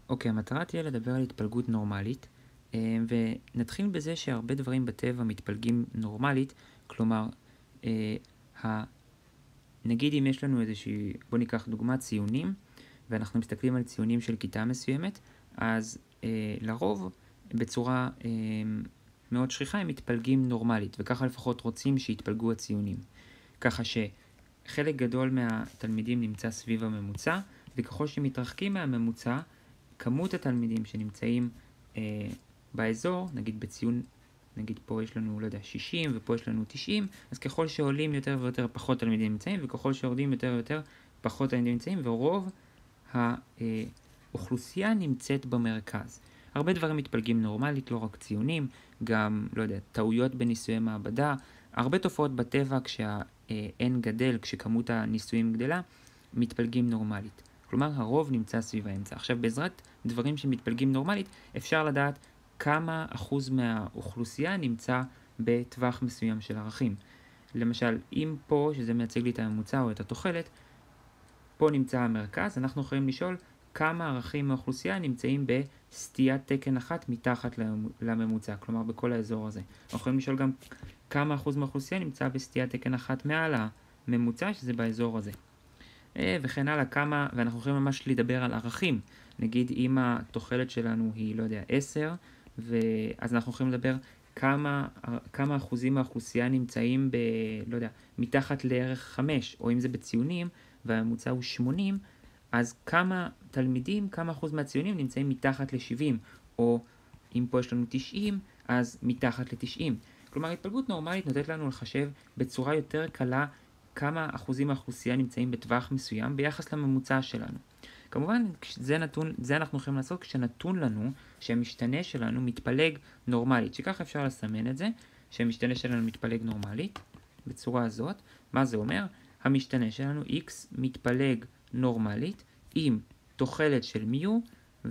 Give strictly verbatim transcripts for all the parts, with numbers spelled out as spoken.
אוקיי, המטרה תהיה לדבר על התפלגות נורמלית, ונתחיל בזה שהרבה דברים בטבע מתפלגים נורמלית, כלומר, ה... נגיד אם יש לנו איזושהי, בוא ניקח דוגמה ציונים, ואנחנו מסתכלים על ציונים של כיתה מסוימת, אז אה, לרוב בצורה אה, מאוד שכיחה הם מתפלגים נורמלית, וככה לפחות רוצים שיתפלגו הציונים. ככה שחלק גדול מהתלמידים נמצא סביב הממוצע, וככל שמתרחקים מהממוצע, כמות התלמידים שנמצאים אה, באזור, נגיד בציון, נגיד פה יש לנו, לא יודע, שישים, ופה יש לנו תשעים, אז ככל שעולים יותר ויותר פחות תלמידים נמצאים, וככל שיורדים יותר ויותר פחות תלמידים נמצאים, ורוב האוכלוסייה נמצאת במרכז. הרבה דברים מתפלגים נורמלית, לא רק ציונים, גם, לא יודע, טעויות בניסויי מעבדה, הרבה תופעות בטבע כשה-N גדל, כשכמות הניסויים גדלה, מתפלגים נורמלית. כלומר, הרוב נמצא סביב האמצע. עכשיו, בעזרת דברים שמתפלגים נורמלית, אפשר לדעת כמה אחוז מהאוכלוסייה נמצא בטווח מסוים של ערכים. למשל, אם פה, שזה מייצג לי את הממוצע או את התוחלת, פה נמצא המרכז, אנחנו יכולים לשאול כמה ערכים מהאוכלוסייה נמצאים בסטיית תקן אחת מתחת לממוצע, כלומר בכל האזור הזה. אנחנו יכולים לשאול גם כמה אחוז מהאוכלוסייה נמצא בסטיית תקן אחת מעל הממוצע, שזה באזור הזה. וכן הלאה, כמה, ואנחנו יכולים ממש לדבר על ערכים. נגיד אם התוחלת שלנו היא, לא יודע, עשר, אז אנחנו יכולים לדבר כמה, כמה אחוזים מהאוכלוסייה נמצאים ב, לא יודע, מתחת לערך חמש, או אם זה בציונים, והממוצע הוא שמונים, אז כמה תלמידים, כמה אחוז מהציונים נמצאים מתחת ל-שבעים, או אם פה יש לנו תשעים, אז מתחת ל-תשעים. כלומר, התפלגות נורמלית נותנת לנו לחשב בצורה יותר קלה כמה אחוזים מהאוכלוסייה נמצאים בטווח מסוים ביחס לממוצע שלנו. כמובן, זה נתון, זה אנחנו יכולים לעשות כשנתון לנו שהמשתנה שלנו מתפלג נורמלית, שכך אפשר לסמן את זה, שהמשתנה שלנו מתפלג נורמלית, בצורה הזאת. מה זה אומר? המשתנה שלנו x מתפלג נורמלית עם תוחלת של מיו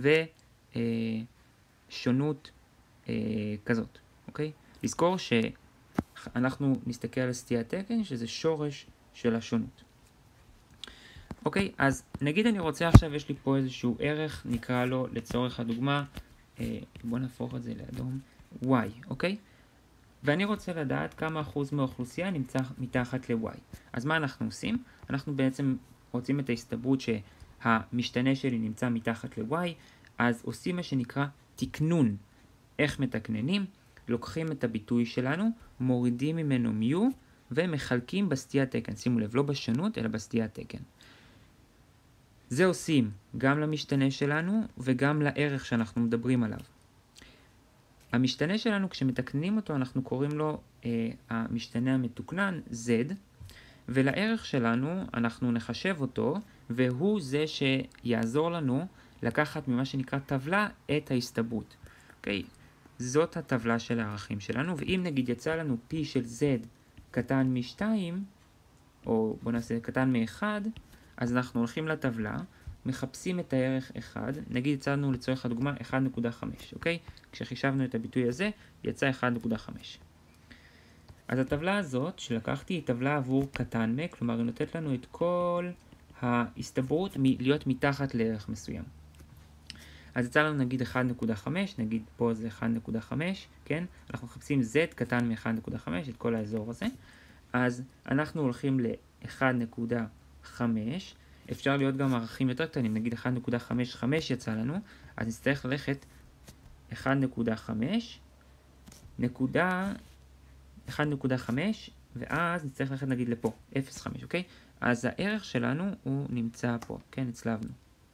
ושונות אה, אה, כזאת, אוקיי? לזכור שאנחנו נסתכל על סטיית תקן, שזה שורש של השונות. אוקיי, אז נגיד אני רוצה עכשיו, יש לי פה איזשהו ערך, נקרא לו לצורך הדוגמה, אה, בוא נהפוך את זה לאדום, y, אוקיי? ואני רוצה לדעת כמה אחוז מהאוכלוסייה נמצא מתחת ל-y. אז מה אנחנו עושים? אנחנו בעצם רוצים את ההסתברות שהמשתנה שלי נמצא מתחת ל-y, אז עושים מה שנקרא תקנון. איך מתקננים? לוקחים את הביטוי שלנו, מורידים ממנו מיו, ומחלקים בסטיית תקן. שימו לב, לא בשונות, אלא בסטיית תקן. זה עושים גם למשתנה שלנו, וגם לערך שאנחנו מדברים עליו. המשתנה שלנו, כשמתקנים אותו, אנחנו קוראים לו אה, המשתנה המתוקנן, Z, ולערך שלנו אנחנו נחשב אותו, והוא זה שיעזור לנו לקחת ממה שנקרא טבלה את ההסתברות. אוקיי? זאת הטבלה של הערכים שלנו, ואם נגיד יצא לנו P של Z קטן מ-שתיים, או בוא נעשה קטן מ-אחד, אז אנחנו הולכים לטבלה, מחפשים את הערך אחד, נגיד יצאנו לצורך הדוגמה אחת נקודה חמש, אוקיי? כשחישבנו את הביטוי הזה, יצא אחת נקודה חמש. אז הטבלה הזאת שלקחתי היא טבלה עבור קטן מ, כלומר היא נותנת לנו את כל ההסתברות להיות מתחת לערך מסוים. אז יצא לנו נגיד אחת נקודה חמש, נגיד פה זה אחת נקודה חמש, כן? אנחנו מחפשים Z קטן מ-אחת נקודה חמש, את כל האזור הזה. אז אנחנו הולכים ל-אחת נקודה חמש, אפשר להיות גם ערכים יותר קטנים, נגיד אחת נקודה חמש חמש יצא לנו, אז נצטרך ללכת אחת נקודה חמש, נקודה, אחת נקודה חמש, ואז נצטרך ללכת נגיד לפה, אפס נקודה חמש, אוקיי? אז הערך שלנו הוא נמצא פה, כן, הצלבנו.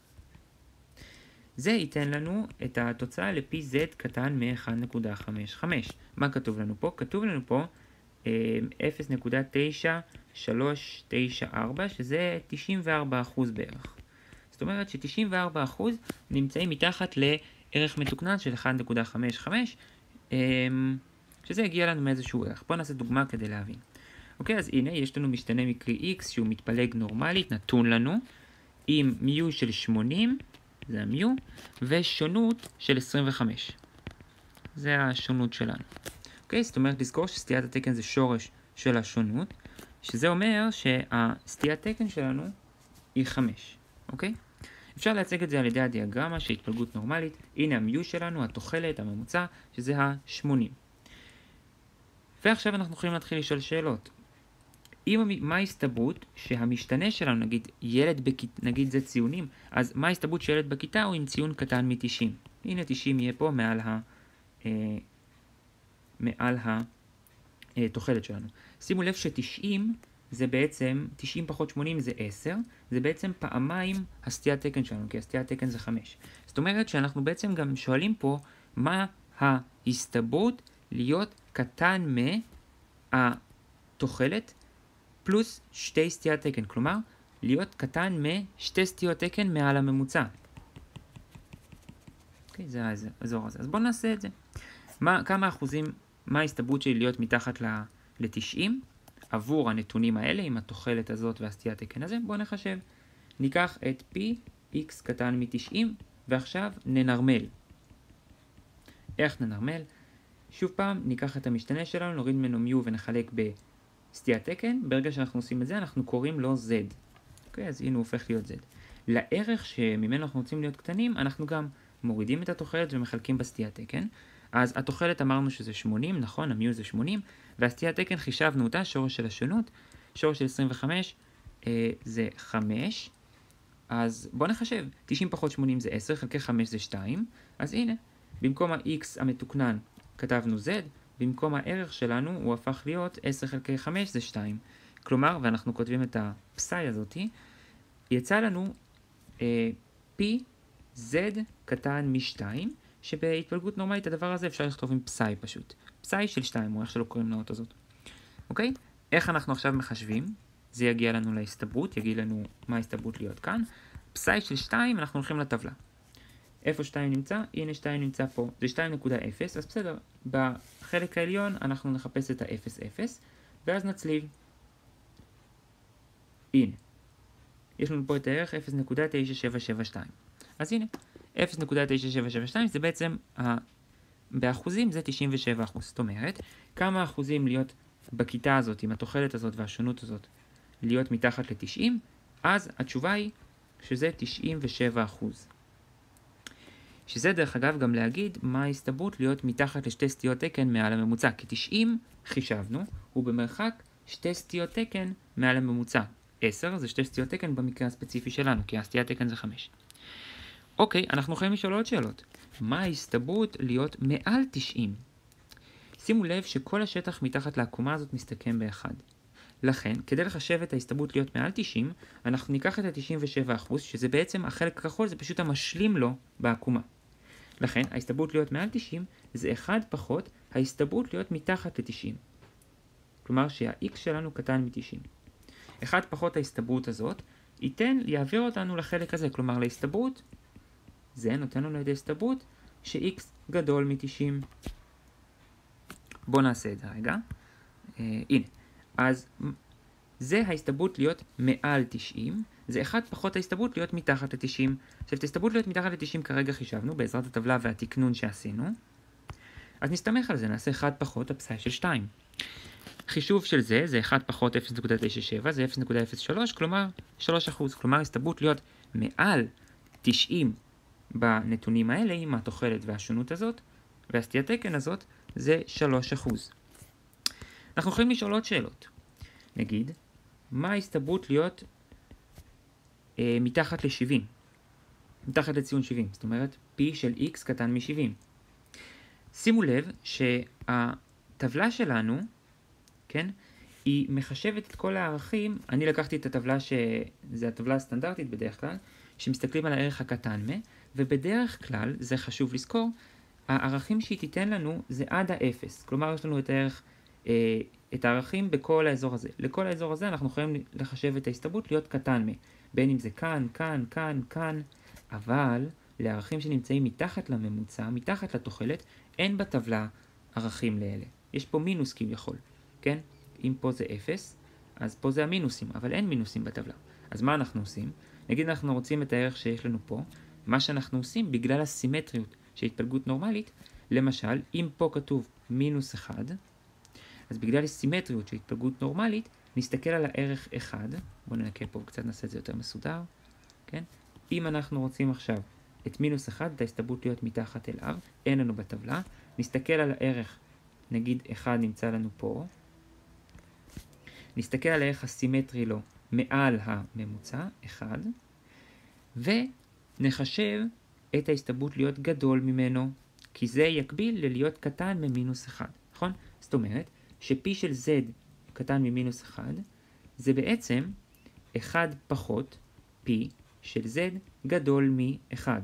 זה ייתן לנו את התוצאה ל-פי זד קטן מ-אחת נקודה חמש חמש. מה כתוב לנו פה? כתוב לנו פה אפס נקודה תשע שלוש תשע ארבע, שזה תשעים וארבעה אחוז בערך. זאת אומרת ש-תשעים וארבעה אחוז נמצאים מתחת לערך מתוקנן של אחת נקודה חמש חמש, שזה הגיע לנו מאיזשהו ערך. בואו נעשה דוגמה כדי להבין. אוקיי, אז הנה, יש לנו משתנה מקרי x שהוא מתפלג נורמלית, נתון לנו, עם מיו של שמונים, זה המיו, ושונות של עשרים וחמש. זה השונות שלנו. אוקיי, זאת אומרת לזכור שסטיית התקן זה שורש של השונות, שזה אומר שהסטיית תקן שלנו היא חמש. אוקיי? אפשר להציג את זה על ידי הדיאגרמה של התפלגות נורמלית. הנה המיו שלנו, התוחלת, הממוצע, שזה ה-שמונים. ועכשיו אנחנו יכולים להתחיל לשאול שאלות. אם, מה ההסתברות שהמשתנה שלנו, נגיד ילד בכיתה, נגיד זה ציונים, אז מה ההסתברות שילד בכיתה הוא עם ציון קטן מ-תשעים? הנה תשעים יהיה פה מעל ה... אה, מעל התוחלת שלנו. שימו לב ש-תשעים זה בעצם, תשעים פחות שמונים זה עשר, זה בעצם פעמיים הסטיית תקן שלנו, כי הסטיית תקן זה חמש. זאת אומרת שאנחנו בעצם גם שואלים פה מה ההסתברות להיות קטן מהתוחלת פלוס שתי סטיית תקן, כלומר להיות קטן משתי סטיות תקן מעל הממוצע. אוקיי, זה האזור הזה. אז בואו נעשה את זה. מה, כמה אחוזים, מה ההסתברות שלי להיות מתחת ל-תשעים עבור הנתונים האלה עם התוחלת הזאת והסטיית תקן הזה? בואו נחשב. ניקח את p, x קטן מ-תשעים, ועכשיו ננרמל. איך ננרמל? שוב פעם, ניקח את המשתנה שלנו, נוריד ממנו מיו ונחלק בסטיית תקן. ברגע שאנחנו עושים את זה, אנחנו קוראים לו z. אוקיי, אז הנה הוא הופך להיות z. לערך שממנו אנחנו רוצים להיות קטנים, אנחנו גם מורידים את התוחלת ומחלקים בסטיית תקן. אז התוחלת אמרנו שזה שמונים, נכון? המיו זה שמונים, והסטיית תקן חישבנו אותה, שורש של השונות, שורש של עשרים וחמש אה, זה חמש. אז בואו נחשב, תשעים פחות שמונים זה עשר, חלקי חמש זה שתיים. אז הנה, במקום ה-x המתוקנן כתבנו z, במקום הערך שלנו הוא הפך להיות עשר חלקי חמש זה שתיים. כלומר, ואנחנו כותבים את הפסאי הזאתי, יצא לנו אה, p z קטן מ-שתיים, שבהתפלגות נורמלית הדבר הזה אפשר לכתוב עם פסאי פשוט. פסאי של שתיים, או איך שלא קוראים לאות הזאת. אוקיי? איך אנחנו עכשיו מחשבים? זה יגיע לנו להסתברות, יגיד לנו מה ההסתברות להיות כאן. פסאי של שתיים, אנחנו הולכים לטבלה. איפה שתיים נמצא? הנה שתיים נמצא פה. זה שתיים נקודה אפס, אז בסדר. בחלק העליון אנחנו נחפש את ה-אפס אפס, ואז נצליב. הנה. יש לנו פה את הערך אפס נקודה תשע שבע שבע שתיים. אז הנה. אפס נקודה תשע שבע שבע שתיים זה בעצם, ה... באחוזים זה תשעים ושבע אחוז. זאת אומרת, כמה אחוזים להיות בכיתה הזאת, עם התוחלת הזאת והשונות הזאת, להיות מתחת ל-תשעים, אז התשובה היא שזה תשעים ושבע אחוז. שזה דרך אגב גם להגיד מה ההסתברות להיות מתחת לשתי סטיות תקן מעל הממוצע. כי תשעים חישבנו, הוא במרחק שתי סטיות תקן מעל הממוצע. עשר זה שתי סטיות תקן במקרה הספציפי שלנו, כי הסטיית תקן זה חמש. אוקיי, אנחנו יכולים לשאול עוד שאלות. מה ההסתברות להיות מעל תשעים? שימו לב שכל השטח מתחת לעקומה הזאת מסתכם באחד. לכן, כדי לחשב את ההסתברות להיות מעל תשעים, אנחנו ניקח את ה-תשעים ושבע אחוז, שזה בעצם החלק הכחול, זה פשוט המשלים לו בעקומה. לכן, ההסתברות להיות מעל תשעים זה אחד פחות ההסתברות להיות מתחת ל-תשעים. כלומר שה-x שלנו קטן מ-תשעים. אחד פחות ההסתברות הזאת, ייתן, יעביר אותנו לחלק הזה, כלומר להסתברות, זה נותן לנו את ההסתברות ש-x גדול מ-תשעים. בואו נעשה את זה רגע. אה, הנה. אז זה ההסתברות להיות מעל תשעים, זה אחד פחות ההסתברות להיות מתחת ל-תשעים. עכשיו, את ההסתברות להיות מתחת ל-תשעים כרגע חישבנו בעזרת הטבלה והתקנון שעשינו. אז נסתמך על זה, נעשה אחד פחות הפסאי של שתיים. חישוב של זה, זה אחד פחות אפס נקודה תשע שבע, זה אפס נקודה אפס שלוש, כלומר שלוש אחוז. כלומר, הסתברות להיות מעל תשעים בנתונים האלה, עם התוחלת והשונות הזאת, והסטיית תקן הזאת, זה שלוש אחוז. אנחנו יכולים לשאול עוד שאלות. נגיד, מה ההסתברות להיות אה, מתחת ל-שבעים? מתחת לציון שבעים, זאת אומרת, p של x קטן מ-שבעים. שימו לב שהטבלה שלנו, כן, היא מחשבת את כל הערכים. אני לקחתי את הטבלה שזה הטבלה הסטנדרטית בדרך כלל, שמסתכלים על הערך הקטן מ, ובדרך כלל, זה חשוב לזכור, הערכים שהיא תיתן לנו זה עד האפס. כלומר, יש לנו את הערך, אה, את הערכים בכל האזור הזה. לכל האזור הזה אנחנו יכולים לחשב את ההסתברות להיות קטן מ. בין אם זה כאן, כאן, כאן, כאן, אבל לערכים שנמצאים מתחת לממוצע, מתחת לתוחלת, אין בטבלה ערכים לאלה. יש פה מינוס כביכול, כן? אם פה זה אפס, אז פה זה המינוסים, אבל אין מינוסים בטבלה. אז מה אנחנו עושים? נגיד אנחנו רוצים את הערך שיש לנו פה, מה שאנחנו עושים בגלל הסימטריות של התפלגות נורמלית, למשל, אם פה כתוב מינוס אחד, אז בגלל הסימטריות של התפלגות נורמלית, נסתכל על הערך אחד, בואו ננקה פה וקצת נעשה את זה יותר מסודר, כן? אם אנחנו רוצים עכשיו את מינוס אחד, את ההסתברות להיות מתחת אליו, אין לנו בטבלה. נסתכל על הערך, נגיד אחד נמצא לנו פה. נסתכל על הערך הסימטרי לו מעל הממוצע, אחד, ונחשב את ההסתברות להיות גדול ממנו, כי זה יקביל ללהיות קטן ממינוס אחד, נכון? זאת אומרת, שפי של z קטן ממינוס אחד, זה בעצם אחד פחות פי של z גדול מ-אחד.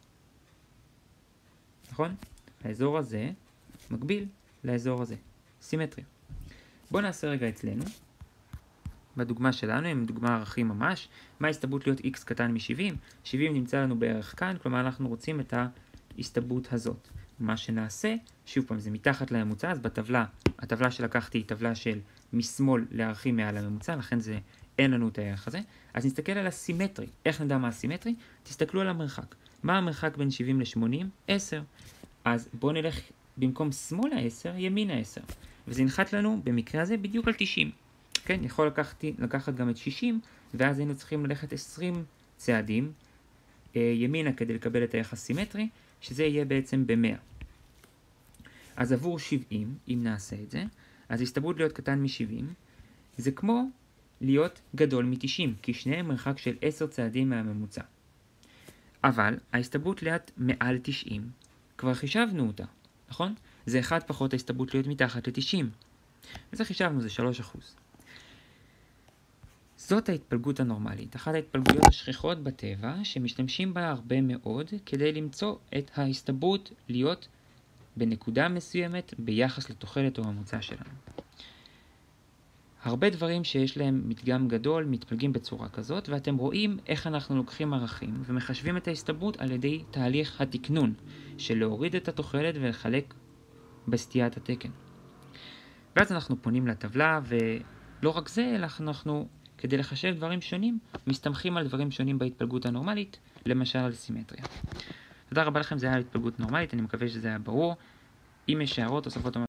נכון? האזור הזה מקביל לאזור הזה. סימטריה. בואו נעשה רגע אצלנו. בדוגמה שלנו, עם דוגמה ערכים ממש, מה ההסתברות להיות x קטן מ-שבעים? שבעים נמצא לנו בערך כאן, כלומר אנחנו רוצים את ההסתברות הזאת. מה שנעשה, שוב פעם, זה מתחת לממוצע, אז בטבלה, הטבלה שלקחתי היא טבלה של משמאל לערכים מעל הממוצע, לכן זה, אין לנו את הערך הזה. אז נסתכל על הסימטרי. איך נדע מה הסימטרי? תסתכלו על המרחק. מה המרחק בין שבעים ל-שמונים? עשר. אז בואו נלך במקום שמאל ה-עשר, ימין ה-עשר. וזה ינחת לנו במקרה הזה בדיוק על תשעים. כן, יכול לקחתי, לקחת גם את שישים, ואז היינו צריכים ללכת עשרים צעדים אה, ימינה כדי לקבל את הערך הסימטרי, שזה יהיה בעצם ב-מאה. אז עבור שבעים, אם נעשה את זה, אז הסתברות להיות קטן מ-שבעים, זה כמו להיות גדול מ-תשעים, כי שניהם מרחק של עשרה צעדים מהממוצע. אבל ההסתברות להיות מעל תשעים, כבר חישבנו אותה, נכון? זה אחד פחות ההסתברות להיות מתחת ל-תשעים. וזה חישבנו, זה שלושה אחוז. זאת ההתפלגות הנורמלית, אחת ההתפלגויות השכיחות בטבע שמשתמשים בה הרבה מאוד כדי למצוא את ההסתברות להיות בנקודה מסוימת ביחס לתוחלת או הממוצע שלנו. הרבה דברים שיש להם מדגם גדול מתפלגים בצורה כזאת, ואתם רואים איך אנחנו לוקחים ערכים ומחשבים את ההסתברות על ידי תהליך התקנון של להוריד את התוחלת ולחלק בסטיית התקן. ואז אנחנו פונים לטבלה, ולא רק זה, אלא אנחנו כדי לחשב דברים שונים, מסתמכים על דברים שונים בהתפלגות הנורמלית, למשל על סימטריה. תודה רבה לכם, זה היה התפלגות נורמלית, אני מקווה שזה היה ברור. אם יש הערות או סופות